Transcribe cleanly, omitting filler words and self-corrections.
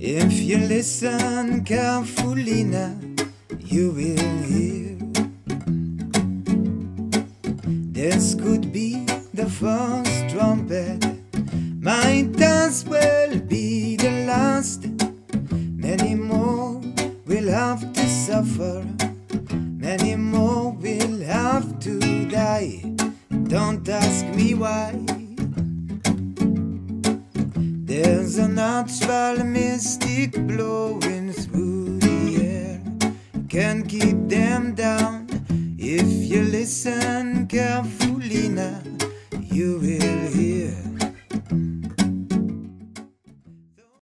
If you listen carefully now, you will hear this could be the first trumpet, might as well be the last. Many more will have to suffer, many more will have to die. Don't ask me why. There's a natural mystic blowing through the air, can't keep them down if you listen carefully.